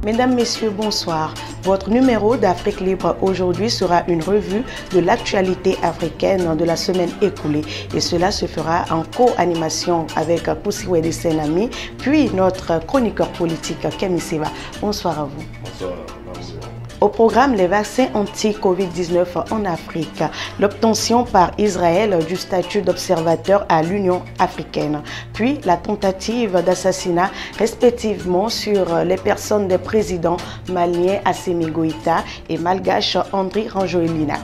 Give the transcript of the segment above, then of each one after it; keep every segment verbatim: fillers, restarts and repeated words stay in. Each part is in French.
Mesdames, Messieurs, bonsoir. Votre numéro d'Afrique Libre aujourd'hui sera une revue de l'actualité africaine de la semaine écoulée. Et cela se fera en co-animation avec Poussiwede Senami, puis notre chroniqueur politique Kemi Seba. Bonsoir à vous. Bonsoir. Au programme, les vaccins anti-Covid dix-neuf en Afrique, l'obtention par Israël du statut d'observateur à l'Union africaine, puis la tentative d'assassinat respectivement sur les personnes des présidents maliens Assimi Goïta et malgache Andry Rajoelina.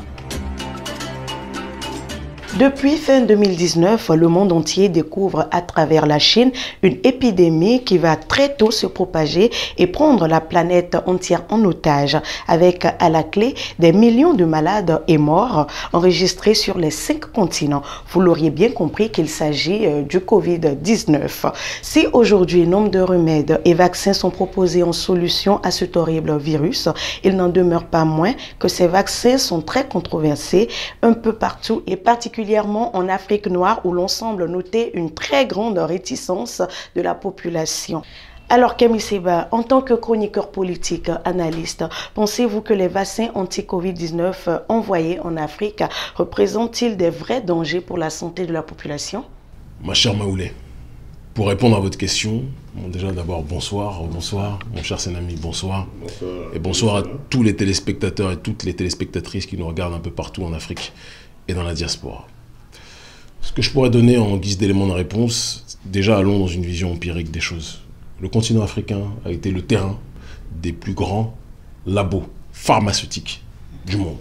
Depuis fin deux mille dix-neuf, le monde entier découvre à travers la Chine une épidémie qui va très tôt se propager et prendre la planète entière en otage, avec à la clé des millions de malades et morts enregistrés sur les cinq continents. Vous l'auriez bien compris qu'il s'agit du Covid dix-neuf. Si aujourd'hui nombre de remèdes et vaccins sont proposés en solution à cet horrible virus, il n'en demeure pas moins que ces vaccins sont très controversés un peu partout et particulièrement en Afrique noire où l'on semble noter une très grande réticence de la population. Alors Kemi Seba, en tant que chroniqueur politique, analyste, pensez-vous que les vaccins anti-Covid dix-neuf envoyés en Afrique représentent-ils des vrais dangers pour la santé de la population? Ma chère Maoulé, pour répondre à votre question, bon, déjà d'abord bonsoir, bonsoir, mon cher Senami, bonsoir. Bonsoir. Et bonsoir à tous les téléspectateurs et toutes les téléspectatrices qui nous regardent un peu partout en Afrique et dans la diaspora. Ce que je pourrais donner en guise d'élément de réponse, déjà allons dans une vision empirique des choses. Le continent africain a été le terrain des plus grands labos pharmaceutiques du monde.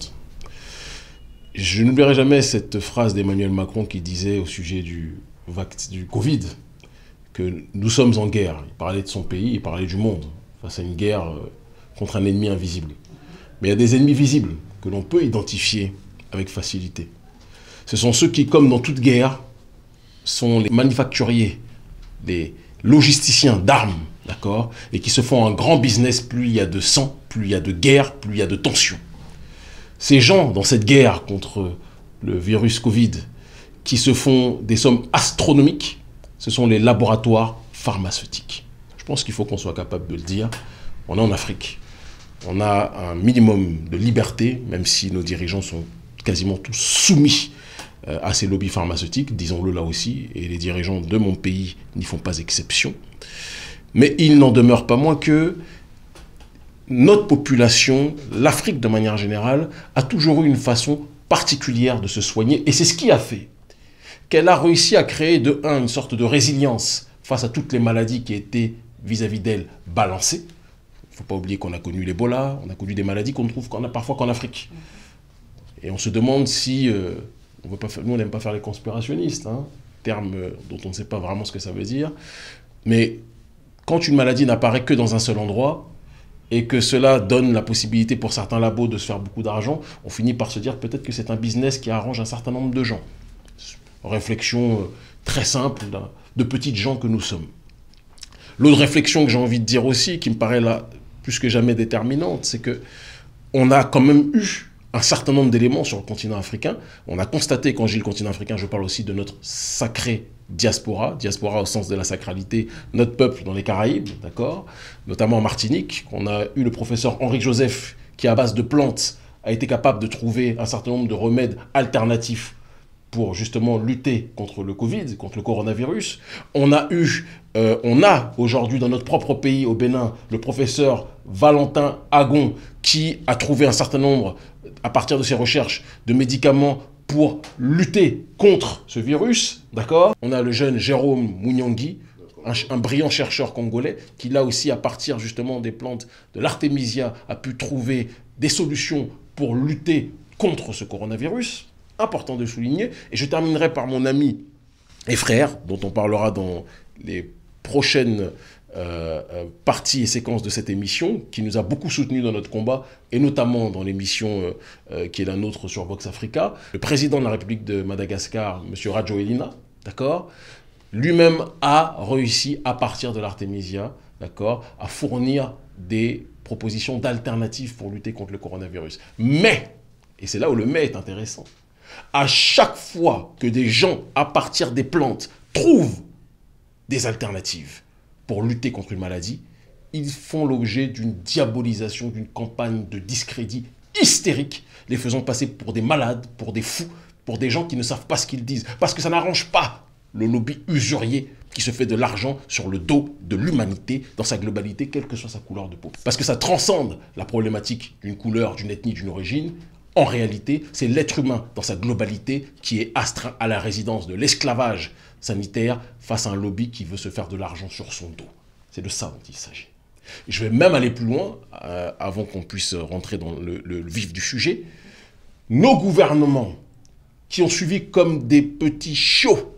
Je n'oublierai jamais cette phrase d'Emmanuel Macron qui disait au sujet du, du Covid que nous sommes en guerre. Il parlait de son pays, il parlait du monde, face à une guerre contre un ennemi invisible. Mais il y a des ennemis visibles que l'on peut identifier avec facilité. Ce sont ceux qui, comme dans toute guerre, sont les manufacturiers, les logisticiens d'armes, d'accord, et qui se font un grand business. Plus il y a de sang, plus il y a de guerre, plus il y a de tension. Ces gens, dans cette guerre contre le virus Covid, qui se font des sommes astronomiques, ce sont les laboratoires pharmaceutiques. Je pense qu'il faut qu'on soit capable de le dire. On est en Afrique. On a un minimum de liberté, même si nos dirigeants sont quasiment tous soumis à ces lobbies pharmaceutiques, disons-le là aussi, et les dirigeants de mon pays n'y font pas exception. Mais il n'en demeure pas moins que notre population, l'Afrique de manière générale, a toujours eu une façon particulière de se soigner, et c'est ce qui a fait qu'elle a réussi à créer de un une sorte de résilience face à toutes les maladies qui étaient vis-à-vis d'elle balancées. Il ne faut pas oublier qu'on a connu l'Ebola, on a connu des maladies qu'on ne trouve qu'en, parfois qu'en Afrique. Et on se demande si... Euh, on veut pas faire, nous, on n'aime pas faire les conspirationnistes, hein, terme dont on ne sait pas vraiment ce que ça veut dire. Mais quand une maladie n'apparaît que dans un seul endroit, et que cela donne la possibilité pour certains labos de se faire beaucoup d'argent, on finit par se dire peut-être que c'est un business qui arrange un certain nombre de gens. Réflexion euh, très simple là, de petites gens que nous sommes. L'autre réflexion que j'ai envie de dire aussi, qui me paraît là plus que jamais déterminante, c'est que on a quand même eu un certain nombre d'éléments sur le continent africain. On a constaté, quand je dis le continent africain, je parle aussi de notre sacrée diaspora, diaspora au sens de la sacralité, notre peuple dans les Caraïbes, d'accord, notamment en Martinique. On a eu le professeur Henri Joseph, qui à base de plantes a été capable de trouver un certain nombre de remèdes alternatifs pour justement lutter contre le Covid, contre le coronavirus. On a eu, euh, on a aujourd'hui dans notre propre pays, au Bénin, le professeur Valentin Agon, qui a trouvé un certain nombre, à partir de ses recherches, de médicaments pour lutter contre ce virus, d'accord? On a le jeune Jérôme Mouniangui, un, un brillant chercheur congolais, qui là aussi, à partir justement des plantes de l'artémisia, a pu trouver des solutions pour lutter contre ce coronavirus. Important de souligner. Et je terminerai par mon ami et frère, dont on parlera dans les prochaines euh, euh, parties et séquences de cette émission, qui nous a beaucoup soutenus dans notre combat, et notamment dans l'émission euh, euh, qui est la nôtre sur Vox Africa. Le président de la République de Madagascar, M. Rajoelina, d'accord, lui-même a réussi, à partir de l'artémisia, d'accord, à fournir des propositions d'alternatives pour lutter contre le coronavirus. Mais, et c'est là où le mais est intéressant, à chaque fois que des gens, à partir des plantes, trouvent des alternatives pour lutter contre une maladie, ils font l'objet d'une diabolisation, d'une campagne de discrédit hystérique, les faisant passer pour des malades, pour des fous, pour des gens qui ne savent pas ce qu'ils disent. Parce que ça n'arrange pas le lobby usurier qui se fait de l'argent sur le dos de l'humanité dans sa globalité, quelle que soit sa couleur de peau. Parce que ça transcende la problématique d'une couleur, d'une ethnie, d'une origine. En réalité, c'est l'être humain dans sa globalité qui est astreint à la résidence de l'esclavage sanitaire face à un lobby qui veut se faire de l'argent sur son dos. C'est de ça dont il s'agit. Je vais même aller plus loin, euh, avant qu'on puisse rentrer dans le, le, le vif du sujet. Nos gouvernements qui ont suivi comme des petits chiots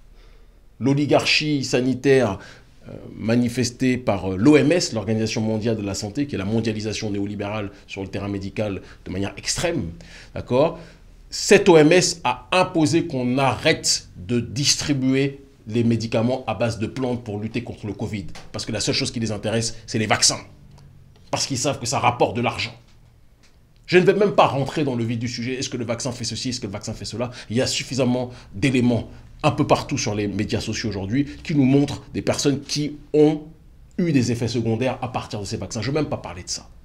l'oligarchie sanitaire euh, manifestée par euh, l'O M S, l'Organisation mondiale de la santé, qui est la mondialisation néolibérale sur le terrain médical de manière extrême, d'accord ? Cette O M S a imposé qu'on arrête de distribuer les médicaments à base de plantes pour lutter contre le Covid. Parce que la seule chose qui les intéresse, c'est les vaccins. Parce qu'ils savent que ça rapporte de l'argent. Je ne vais même pas rentrer dans le vif du sujet. Est-ce que le vaccin fait ceci? Est-ce que le vaccin fait cela? Il y a suffisamment d'éléments un peu partout sur les médias sociaux aujourd'hui qui nous montrent des personnes qui ont eu des effets secondaires à partir de ces vaccins. Je ne vais même pas parler de ça.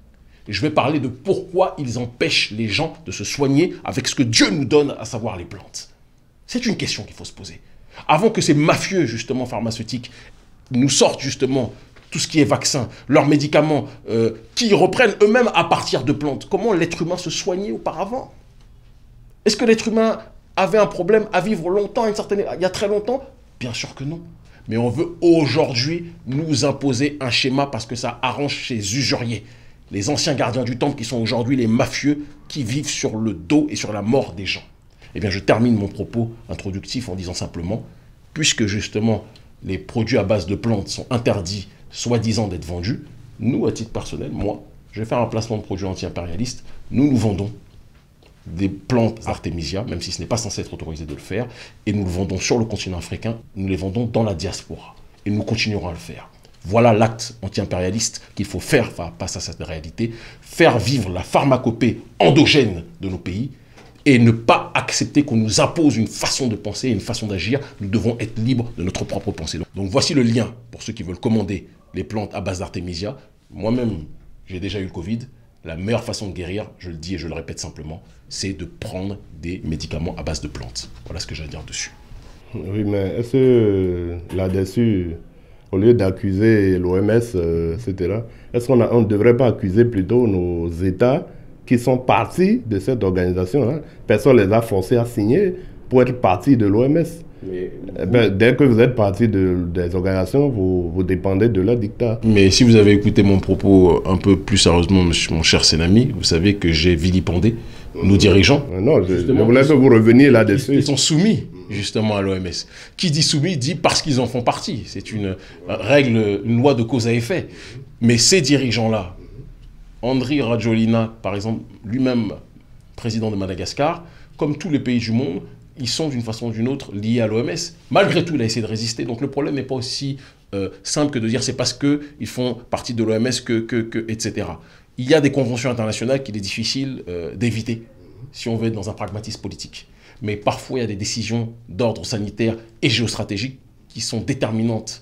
Je vais parler de pourquoi ils empêchent les gens de se soigner avec ce que Dieu nous donne, à savoir les plantes. C'est une question qu'il faut se poser. Avant que ces mafieux, justement, pharmaceutiques, nous sortent, justement, tout ce qui est vaccin, leurs médicaments, euh, qui reprennent eux-mêmes à partir de plantes. Comment l'être humain se soignait auparavant? Est-ce que l'être humain avait un problème à vivre longtemps, à une certaine... il y a très longtemps? Bien sûr que non. Mais on veut aujourd'hui nous imposer un schéma parce que ça arrange ces usuriers. Les anciens gardiens du temple qui sont aujourd'hui les mafieux qui vivent sur le dos et sur la mort des gens. Eh bien, je termine mon propos introductif en disant simplement, puisque justement les produits à base de plantes sont interdits, soi-disant d'être vendus, nous, à titre personnel, moi, je vais faire un placement de produits anti-impérialistes, nous nous vendons des plantes Artemisia, même si ce n'est pas censé être autorisé de le faire, et nous le vendons sur le continent africain, nous les vendons dans la diaspora, et nous continuerons à le faire. Voilà l'acte anti-impérialiste qu'il faut faire face à cette réalité, faire vivre la pharmacopée endogène de nos pays, et ne pas accepter qu'on nous impose une façon de penser et une façon d'agir. Nous devons être libres de notre propre pensée. Donc voici le lien pour ceux qui veulent commander les plantes à base d'Artemisia. Moi-même, j'ai déjà eu le Covid. La meilleure façon de guérir, je le dis et je le répète simplement, c'est de prendre des médicaments à base de plantes. Voilà ce que j'ai à dire dessus. Oui, mais est-ce que là-dessus, au lieu d'accuser l'O M S, euh, et cetera, est-ce qu'on ne devrait pas accuser plutôt nos États qui sont partis de cette organisation, hein? Personne ne les a forcés à signer pour être partis de l'O M S. Mais eh ben, dès que vous êtes parti de, des organisations, vous, vous dépendez de leur dictat. Mais si vous avez écouté mon propos un peu plus sérieusement, mon cher Senami, vous savez que j'ai vilipendé nos dirigeants. Non, je, je voulais que vous reveniez là-dessus. Ils sont soumis justement à l'O M S. Qui dit soumis dit parce qu'ils en font partie. C'est une règle, une loi de cause à effet. Mais ces dirigeants-là, Andry Rajoelina, par exemple, lui-même président de Madagascar, comme tous les pays du monde, ils sont d'une façon ou d'une autre liés à l'O M S. Malgré tout, il a essayé de résister. Donc le problème n'est pas aussi euh, simple que de dire c'est parce qu'ils font partie de l'O M S que, que, que, et cetera. Il y a des conventions internationales qu'il est difficile euh, d'éviter si on veut être dans un pragmatisme politique. Mais parfois, il y a des décisions d'ordre sanitaire et géostratégique qui sont déterminantes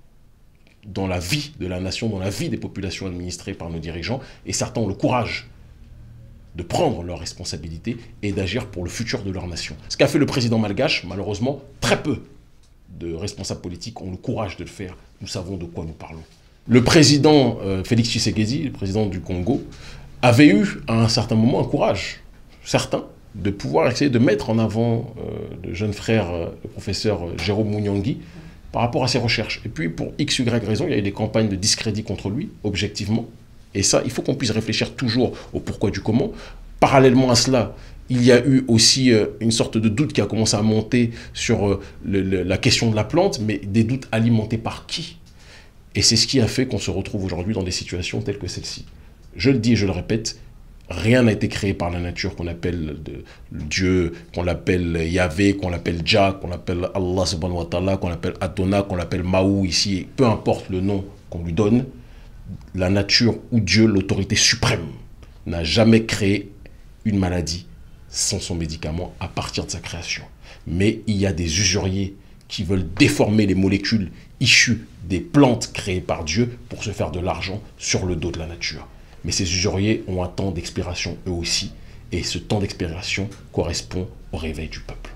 dans la vie de la nation, dans la vie des populations administrées par nos dirigeants. Et certains ont le courage de prendre leurs responsabilités et d'agir pour le futur de leur nation. Ce qu'a fait le président malgache, malheureusement, très peu de responsables politiques ont le courage de le faire. Nous savons de quoi nous parlons. Le président euh, Félix Tshisekedi, le président du Congo, avait eu à un certain moment un courage certain de pouvoir essayer de mettre en avant euh, le jeune frère, euh, le professeur euh, Jérôme Mouniangui, par rapport à ses recherches. Et puis, pour X Y raison, il y a eu des campagnes de discrédit contre lui, objectivement. Et ça, il faut qu'on puisse réfléchir toujours au pourquoi du comment. Parallèlement à cela, il y a eu aussi euh, une sorte de doute qui a commencé à monter sur euh, le, le, la question de la plante, mais des doutes alimentés par qui? Et c'est ce qui a fait qu'on se retrouve aujourd'hui dans des situations telles que celle-ci. Je le dis et je le répète, rien n'a été créé par la nature qu'on appelle de, Dieu, qu'on l'appelle Yahvé, qu'on l'appelle Jah, qu'on l'appelle Allah subhanahu wa ta'ala, qu'on l'appelle Adonai, qu'on l'appelle Mahou ici, peu importe le nom qu'on lui donne, la nature ou Dieu, l'autorité suprême, n'a jamais créé une maladie sans son médicament à partir de sa création. Mais il y a des usuriers qui veulent déformer les molécules issues des plantes créées par Dieu pour se faire de l'argent sur le dos de la nature. Mais ces usuriers ont un temps d'expiration eux aussi, et ce temps d'expiration correspond au réveil du peuple.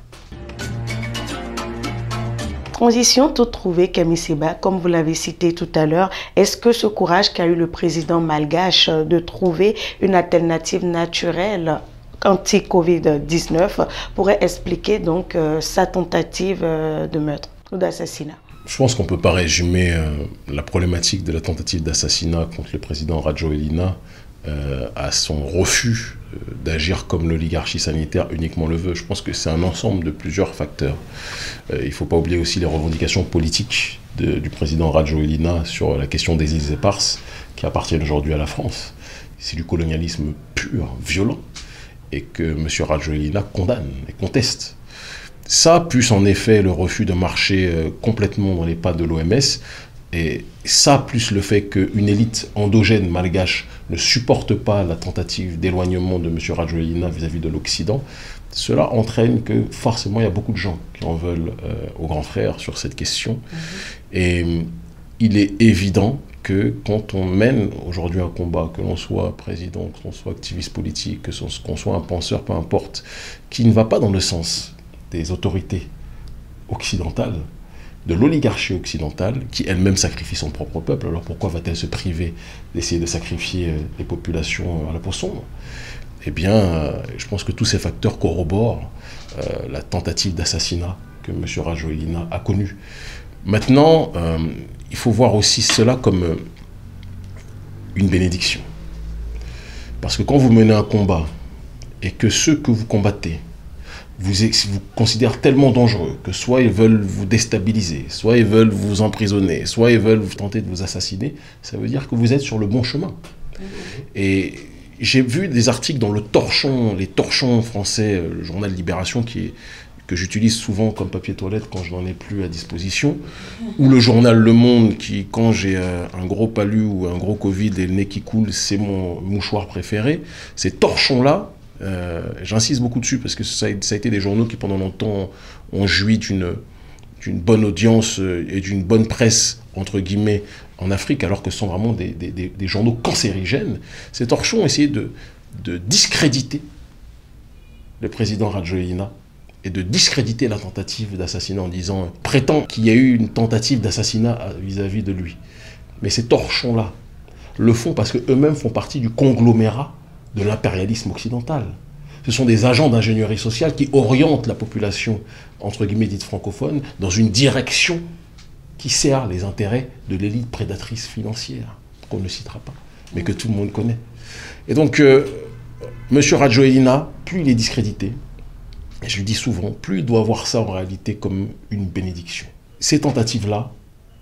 Transition toute trouvée, Camille Seba, comme vous l'avez cité tout à l'heure, est-ce que ce courage qu'a eu le président malgache de trouver une alternative naturelle anti-Covid dix-neuf pourrait expliquer donc euh, sa tentative euh, de meurtre ou d'assassinat? Je pense qu'on ne peut pas résumer euh, la problématique de la tentative d'assassinat contre le président Rajoelina euh, à son refus euh, d'agir comme l'oligarchie sanitaire uniquement le veut. Je pense que c'est un ensemble de plusieurs facteurs. Euh, il ne faut pas oublier aussi les revendications politiques de, du président Rajoelina sur la question des îles éparses qui appartiennent aujourd'hui à la France. C'est du colonialisme pur, violent, et que M. Rajoelina condamne et conteste. Ça, plus en effet le refus de marcher euh, complètement dans les pas de l'O M S, et ça, plus le fait qu'une élite endogène malgache ne supporte pas la tentative d'éloignement de M. Rajoelina vis-à-vis de l'Occident, cela entraîne que forcément il y a beaucoup de gens qui en veulent euh, au grand frère sur cette question. Mmh. Et euh, il est évident que quand on mène aujourd'hui un combat, que l'on soit président, que l'on soit activiste politique, que qu'on soit un penseur, peu importe, qui ne va pas dans le sens des autorités occidentales, de l'oligarchie occidentale, qui elle-même sacrifie son propre peuple, alors pourquoi va-t-elle se priver d'essayer de sacrifier les populations à la peau sombre? Eh bien, je pense que tous ces facteurs corroborent euh, la tentative d'assassinat que M. Rajoelina a connue. Maintenant, euh, il faut voir aussi cela comme une bénédiction. Parce que quand vous menez un combat et que ceux que vous combattez vous, vous considèrent tellement dangereux que soit ils veulent vous déstabiliser, soit ils veulent vous emprisonner, soit ils veulent vous tenter de vous assassiner, ça veut dire que vous êtes sur le bon chemin. Mmh. Et j'ai vu des articles dans le Torchon, les Torchons français, le journal Libération, qui est, que j'utilise souvent comme papier toilette quand je n'en ai plus à disposition, ou le journal Le Monde, qui, quand j'ai un gros palu ou un gros Covid et le nez qui coule, c'est mon mouchoir préféré. Ces torchons-là, euh, j'insiste beaucoup dessus, parce que ça a, ça a été des journaux qui, pendant longtemps, ont joui d'une d'une bonne audience et d'une bonne presse, entre guillemets, en Afrique, alors que ce sont vraiment des, des, des, des journaux cancérigènes. Ces torchons ont essayé de, de discréditer le président Rajoelina et de discréditer la tentative d'assassinat en disant, prétend qu'il y a eu une tentative d'assassinat vis-à-vis de lui. Mais ces torchons-là le font parce qu'eux-mêmes font partie du conglomérat de l'impérialisme occidental. Ce sont des agents d'ingénierie sociale qui orientent la population, entre guillemets dite francophone, dans une direction qui sert les intérêts de l'élite prédatrice financière, qu'on ne citera pas, mais que tout le monde connaît. Et donc, euh, M. Rajoelina, plus il est discrédité, et je le dis souvent, plus il doit voir ça en réalité comme une bénédiction. Ces tentatives-là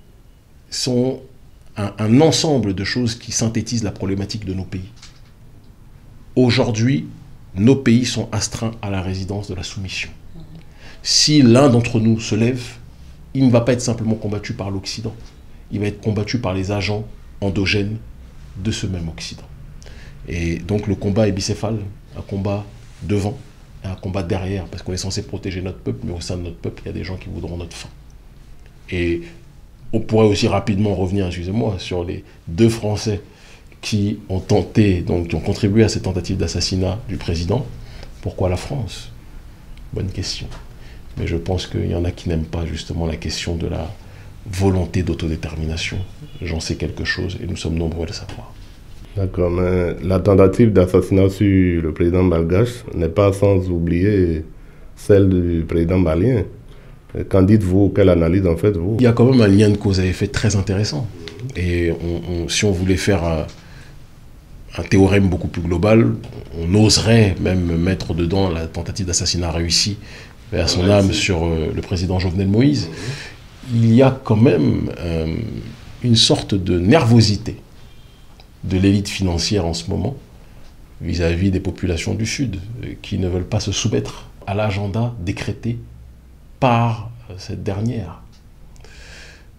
sont un, un ensemble de choses qui synthétisent la problématique de nos pays. Aujourd'hui, nos pays sont astreints à la résidence de la soumission. Si l'un d'entre nous se lève, il ne va pas être simplement combattu par l'Occident, il va être combattu par les agents endogènes de ce même Occident. Et donc le combat est bicéphale, un combat devant et un combat derrière, parce qu'on est censé protéger notre peuple, mais au sein de notre peuple, il y a des gens qui voudront notre fin. Et on pourrait aussi rapidement revenir, excusez-moi, sur les deux Français qui ont tenté, donc qui ont contribué à cette tentative d'assassinat du président. Pourquoi la France? Bonne question. Mais je pense qu'il y en a qui n'aiment pas justement la question de la volonté d'autodétermination. J'en sais quelque chose et nous sommes nombreux à le savoir. D'accord, mais la tentative d'assassinat sur le président malgache n'est pas sans oublier celle du président malien. Qu'en dites-vous? Quelle analyse en faites-vous? Il y a quand même un lien de cause à effet très intéressant. Et on, on, si on voulait faire un, un théorème beaucoup plus global, on oserait même mettre dedans la tentative d'assassinat réussie vers son âme sur euh, le président Jovenel Moïse. Il y a quand même euh, une sorte de nervosité de l'élite financière en ce moment vis-à-vis des populations du Sud euh, qui ne veulent pas se soumettre à l'agenda décrété par euh, cette dernière.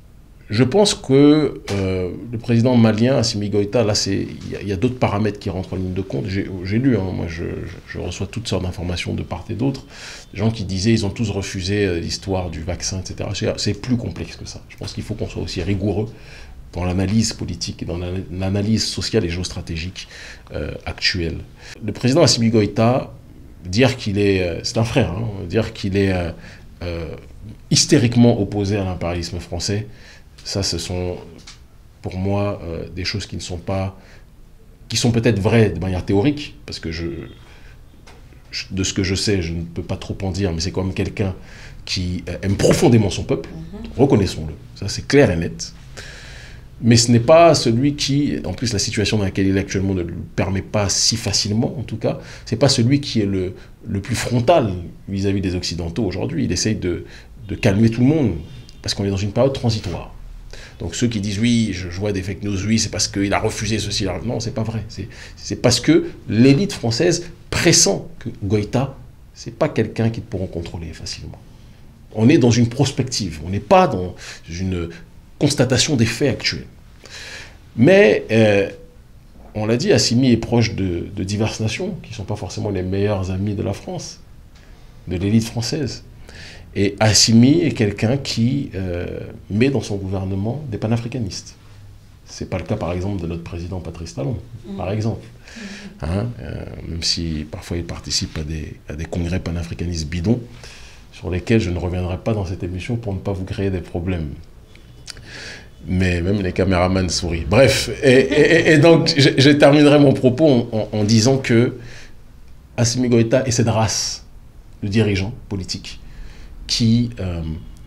Je pense que euh, le président malien, Assimi Goïta, là, il y a, a d'autres paramètres qui rentrent en ligne de compte. J'ai lu, hein, moi, je, je, je reçois toutes sortes d'informations de part et d'autre. Des gens qui disaient ils ont tous refusé euh, l'histoire du vaccin, et cetera. C'est plus complexe que ça. Je pense qu'il faut qu'on soit aussi rigoureux dans l'analyse politique et dans l'analyse sociale et géostratégique euh, actuelle. Le président Assimi Goïta, dire qu'il est... Euh, c'est un frère, hein, dire qu'il est euh, euh, hystériquement opposé à l'impérialisme français, ça, ce sont, pour moi, euh, des choses qui ne sont pas, qui sont peut-être vraies de manière théorique, parce que je, je, de ce que je sais, je ne peux pas trop en dire, mais c'est quand même quelqu'un qui aime profondément son peuple, mm-hmm. reconnaissons-le, ça c'est clair et net. Mais ce n'est pas celui qui, en plus la situation dans laquelle il est actuellement ne le permet pas si facilement, en tout cas, c'est pas celui qui est le, le plus frontal vis-à-vis des Occidentaux aujourd'hui. Il essaye de, de calmer tout le monde, parce qu'on est dans une période transitoire. Donc ceux qui disent oui, je, je vois des fake news, oui, c'est parce qu'il a refusé ceci. Non, c'est pas vrai. C'est parce que l'élite française pressent que Goïta, c'est pas quelqu'un qu'ils pourront contrôler facilement. On est dans une prospective, on n'est pas dans une constatation des faits actuels. Mais, euh, on l'a dit, Assimi est proche de, de diverses nations, qui ne sont pas forcément les meilleurs amis de la France, de l'élite française. Et Assimi est quelqu'un qui euh, met dans son gouvernement des panafricanistes. Ce n'est pas le cas, par exemple, de notre président Patrice Talon, mmh. par exemple. Mmh. Hein, euh, même si parfois il participe à des, à des congrès panafricanistes bidons, sur lesquels je ne reviendrai pas dans cette émission pour ne pas vous créer des problèmes. Mais même les caméramans sourient. Bref, et, et, et donc je, je terminerai mon propos en, en, en disant que Assimi Goïta et cette race de dirigeants politiques qui euh,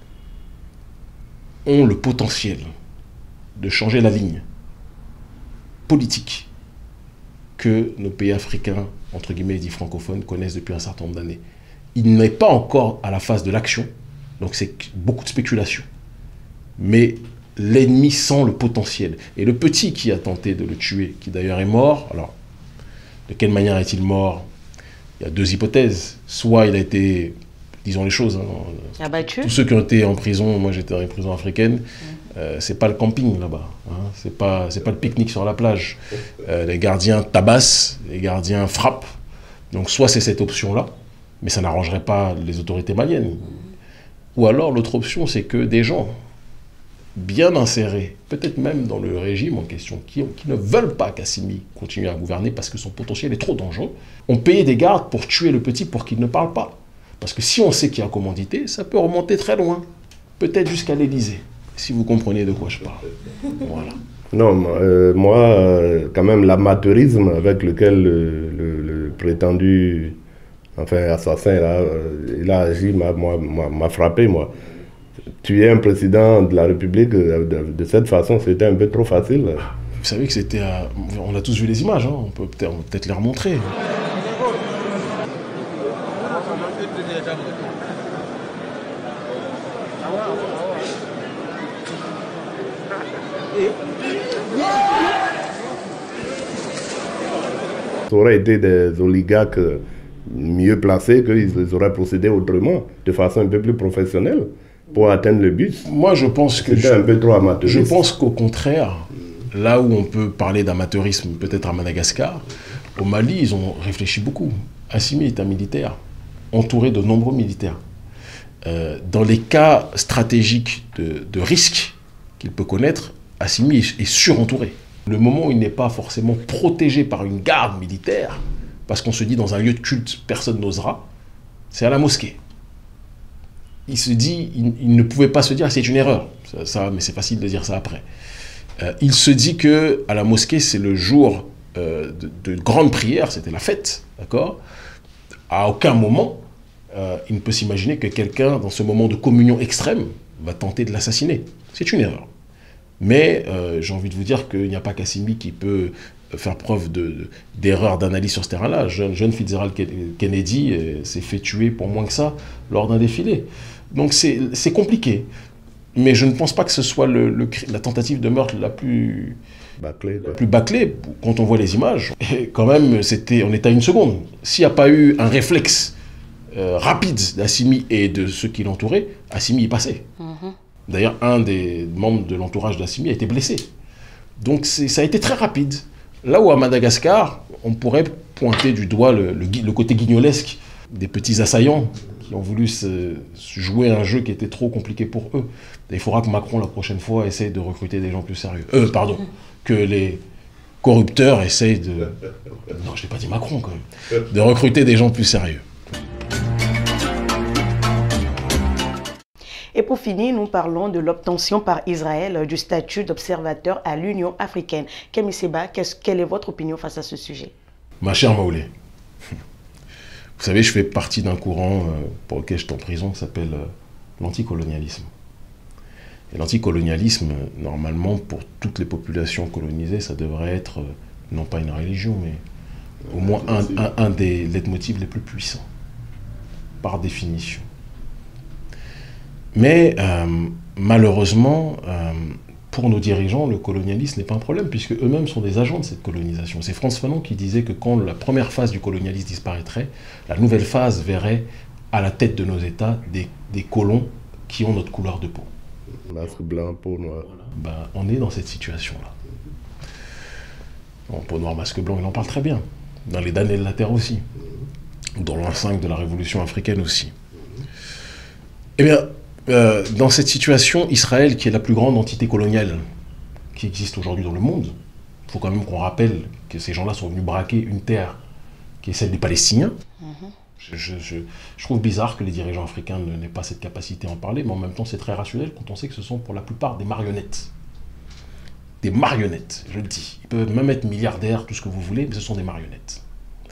ont le potentiel de changer la ligne politique que nos pays africains, entre guillemets dits francophones, connaissent depuis un certain nombre d'années. Il n'est pas encore à la phase de l'action, donc c'est beaucoup de spéculation. Mais l'ennemi sent le potentiel. Et le petit qui a tenté de le tuer, qui d'ailleurs est mort, alors de quelle manière est-il mort? Il y a deux hypothèses. Soit il a été... disons les choses. Hein. Abattu. Tous ceux qui ont été en prison, moi j'étais dans une prison africaine, mmh. euh, c'est pas le camping là-bas, hein. c'est pas, c'est pas le pique-nique sur la plage. Euh, les gardiens tabassent, les gardiens frappent. Donc soit c'est cette option-là, mais ça n'arrangerait pas les autorités maliennes. Mmh. Ou alors l'autre option, c'est que des gens bien insérés, peut-être même dans le régime en question, qui, qui ne veulent pas qu'Assimi continue à gouverner parce que son potentiel est trop dangereux, ont payé des gardes pour tuer le petit pour qu'il ne parle pas. Parce que si on sait qu'il y a commandité, ça peut remonter très loin, peut-être jusqu'à l'Élysée, si vous comprenez de quoi je parle. Voilà. Non, euh, moi, euh, quand même, l'amateurisme avec lequel le, le, le prétendu enfin, assassin, là, euh, il a agi, m'a frappé, moi. Tuer un président de la République de, de, de cette façon, c'était un peu trop facile. Vous savez que c'était... À... On a tous vu les images, hein. On peut peut-être peut les remontrer. Ça aurait été des oligarques mieux placés qu'ils auraient procédé autrement, de façon un peu plus professionnelle, pour atteindre le but. Moi, je pense que... C'était un peu trop amateuriste. Je pense qu'au contraire, là où on peut parler d'amateurisme, peut-être à Madagascar, au Mali, ils ont réfléchi beaucoup. Assimi est un militaire, entouré de nombreux militaires. Euh, dans les cas stratégiques de, de risque qu'il peut connaître, Assimi est, est surentouré. Le moment où il n'est pas forcément protégé par une garde militaire, parce qu'on se dit dans un lieu de culte, personne n'osera, c'est à la mosquée. Il se dit, il, il ne pouvait pas se dire, c'est une erreur, ça, ça, mais c'est facile de dire ça après. Euh, il se dit que à la mosquée, c'est le jour euh, de, de grande prière, c'était la fête, d'accord? À aucun moment, euh, il ne peut s'imaginer que quelqu'un, dans ce moment de communion extrême, va tenter de l'assassiner. C'est une erreur. Mais euh, j'ai envie de vous dire qu'il n'y a pas qu'Assimi qui peut faire preuve d'erreur de, d'analyse sur ce terrain-là. Jeune, jeune Fitzgerald Kennedy s'est fait tuer pour moins que ça lors d'un défilé. Donc c'est compliqué. Mais je ne pense pas que ce soit le, le, la tentative de meurtre la plus bâclée, la plus bâclée quand on voit les images. Et quand même, c'était, on est à une seconde. S'il n'y a pas eu un réflexe euh, rapide d'Assimi et de ceux qui l'entouraient, Assimi y passait. Mm-hmm. D'ailleurs, un des membres de l'entourage d'Assimi a été blessé. Donc ça a été très rapide. Là où à Madagascar, on pourrait pointer du doigt le, le, le côté guignolesque des petits assaillants qui ont voulu se, se jouer un jeu qui était trop compliqué pour eux. Et il faudra que Macron, la prochaine fois, essaye de recruter des gens plus sérieux. Euh, pardon, que les corrupteurs essayent de... Non, je n'ai pas dit Macron, quand même. De recruter des gens plus sérieux. Et pour finir, nous parlons de l'obtention par Israël du statut d'observateur à l'Union africaine. Kémy Séba, quelle est votre opinion face à ce sujet? Ma chère Maoulé, vous savez, je fais partie d'un courant pour lequel je suis en prison qui s'appelle l'anticolonialisme. Et l'anticolonialisme, normalement, pour toutes les populations colonisées, ça devrait être, non pas une religion, mais au moins un, un, un des leitmotifs les plus puissants, par définition. Mais euh, malheureusement, euh, pour nos dirigeants, le colonialisme n'est pas un problème, puisque eux-mêmes sont des agents de cette colonisation. C'est Frantz Fanon qui disait que quand la première phase du colonialisme disparaîtrait, la nouvelle phase verrait à la tête de nos États des, des colons qui ont notre couleur de peau. Masque blanc, peau noire. Voilà. Ben, on est dans cette situation-là. Bon, peau noire, masque blanc, il en parle très bien. Dans les damnés de la terre aussi. Dans l'an cinq de la Révolution africaine aussi. Eh bien, Euh, dans cette situation, Israël, qui est la plus grande entité coloniale qui existe aujourd'hui dans le monde, il faut quand même qu'on rappelle que ces gens-là sont venus braquer une terre qui est celle des Palestiniens. Mm-hmm. je, je, je, je trouve bizarre que les dirigeants africains n'aient pas cette capacité à en parler, mais en même temps c'est très rationnel quand on sait que ce sont pour la plupart des marionnettes. Des marionnettes, je le dis. Ils peuvent même être milliardaires, tout ce que vous voulez, mais ce sont des marionnettes.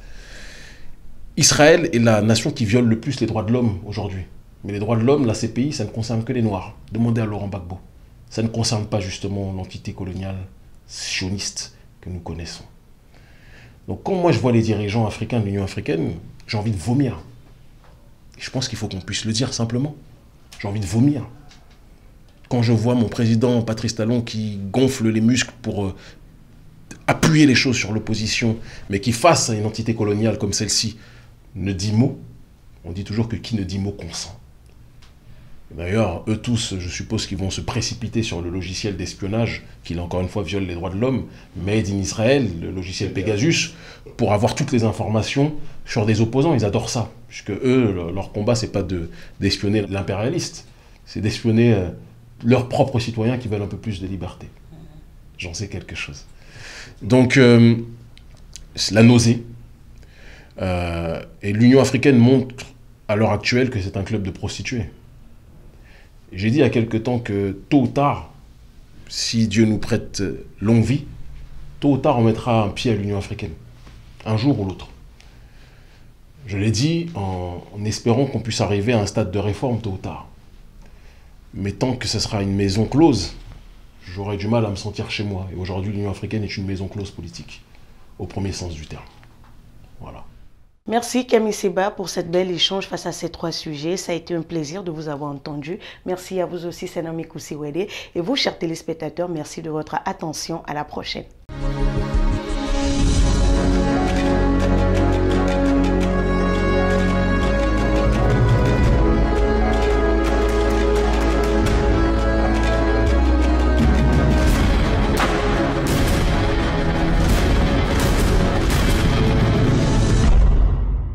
Israël est la nation qui viole le plus les droits de l'homme aujourd'hui. Mais les droits de l'homme, la C P I, ça ne concerne que les Noirs. Demandez à Laurent Gbagbo. Ça ne concerne pas justement l'entité coloniale sioniste que nous connaissons. Donc quand moi je vois les dirigeants africains de l'Union africaine, j'ai envie de vomir. Et je pense qu'il faut qu'on puisse le dire simplement. J'ai envie de vomir. Quand je vois mon président Patrice Talon qui gonfle les muscles pour euh, appuyer les choses sur l'opposition, mais qui face à une entité coloniale comme celle-ci ne dit mot, on dit toujours que qui ne dit mot consent. D'ailleurs, eux tous, je suppose qu'ils vont se précipiter sur le logiciel d'espionnage, qui, encore une fois, viole les droits de l'homme, Made in Israel, le logiciel Pegasus, pour avoir toutes les informations sur des opposants. Ils adorent ça, puisque eux, leur combat, c'est pas de, d'espionner l'impérialiste, c'est d'espionner euh, leurs propres citoyens qui veulent un peu plus de liberté. J'en sais quelque chose. Donc, euh, la nausée. Euh, et l'Union africaine montre à l'heure actuelle que c'est un club de prostituées. J'ai dit il y a quelque temps que tôt ou tard, si Dieu nous prête longue vie, tôt ou tard on mettra un pied à l'Union africaine, un jour ou l'autre. Je l'ai dit en, en espérant qu'on puisse arriver à un stade de réforme tôt ou tard. Mais tant que ce sera une maison close, j'aurai du mal à me sentir chez moi. Et aujourd'hui, l'Union africaine est une maison close politique, au premier sens du terme. Voilà. Merci Kémy Séba pour cette belle échange face à ces trois sujets. Ça a été un plaisir de vous avoir entendu. Merci à vous aussi, Senami Kousiwede. Et vous, chers téléspectateurs, merci de votre attention. À la prochaine.